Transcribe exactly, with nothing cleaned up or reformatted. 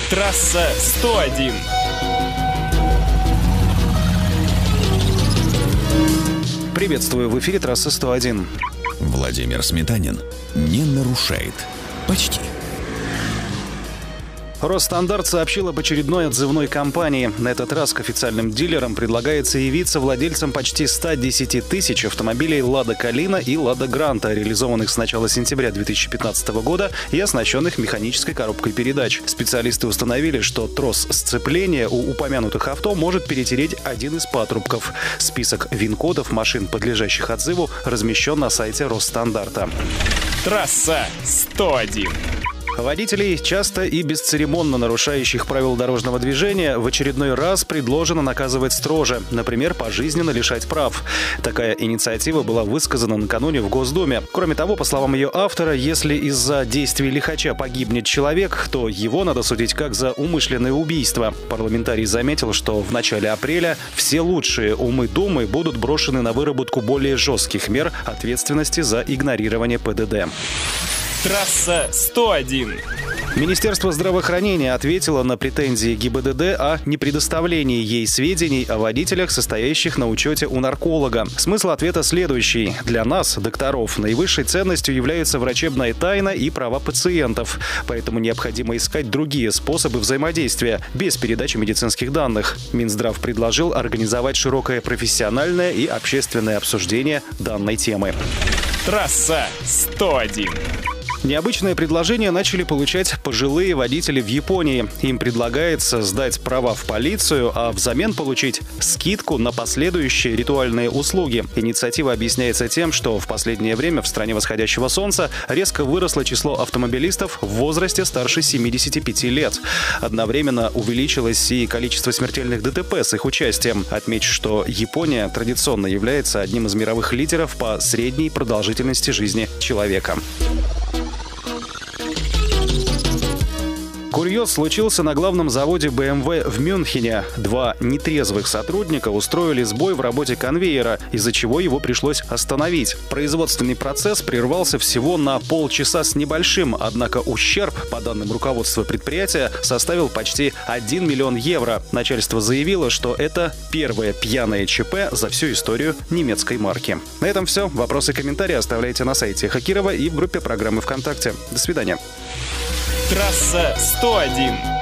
Трасса сто один. Приветствую, в эфире Трасса сто один. Владимир Сметанин не нарушает. Почти. Росстандарт сообщил об очередной отзывной кампании. На этот раз к официальным дилерам предлагается явиться владельцам почти ста десяти тысяч автомобилей «Лада Калина» и «Лада Гранта», реализованных с начала сентября две тысячи пятнадцатого года и оснащенных механической коробкой передач. Специалисты установили, что трос сцепления у упомянутых авто может перетереть один из патрубков. Список ВИН-кодов машин, подлежащих отзыву, размещен на сайте Росстандарта. Трасса сто один. Водителей, часто и бесцеремонно нарушающих правила дорожного движения, в очередной раз предложено наказывать строже, например, пожизненно лишать прав. Такая инициатива была высказана накануне в Госдуме. Кроме того, по словам ее автора, если из-за действий лихача погибнет человек, то его надо судить как за умышленное убийство. Парламентарий заметил, что в начале апреля все лучшие умы Думы будут брошены на выработку более жестких мер ответственности за игнорирование ПДД. Трасса сто один. Министерство здравоохранения ответило на претензии ГИБДД о непредоставлении ей сведений о водителях, состоящих на учете у нарколога. Смысл ответа следующий. Для нас, докторов, наивысшей ценностью является врачебная тайна и права пациентов. Поэтому необходимо искать другие способы взаимодействия, без передачи медицинских данных. Минздрав предложил организовать широкое профессиональное и общественное обсуждение данной темы. Трасса сто один. Необычное предложение начали получать пожилые водители в Японии. Им предлагается сдать права в полицию, а взамен получить скидку на последующие ритуальные услуги. Инициатива объясняется тем, что в последнее время в стране восходящего солнца резко выросло число автомобилистов в возрасте старше семидесяти пяти лет. Одновременно увеличилось и количество смертельных ДТП с их участием. Отмечу, что Япония традиционно является одним из мировых лидеров по средней продолжительности жизни человека. Курьез случился на главном заводе бэ эм вэ в Мюнхене. Два нетрезвых сотрудника устроили сбой в работе конвейера, из-за чего его пришлось остановить. Производственный процесс прервался всего на полчаса с небольшим, однако ущерб, по данным руководства предприятия, составил почти один миллион евро. Начальство заявило, что это первое пьяное ЧП за всю историю немецкой марки. На этом все. Вопросы и комментарии оставляйте на сайте Хакирова и в группе программы ВКонтакте. До свидания. Трасса сто один.